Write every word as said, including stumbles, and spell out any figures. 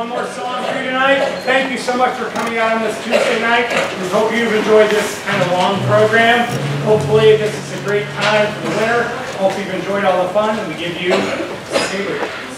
one more song for you tonight. Thank you so much for coming out on this Tuesday night. We hope you've enjoyed this kind of long program. Hopefully this is a great time for the winter. Hope you've enjoyed all the fun, and we give you a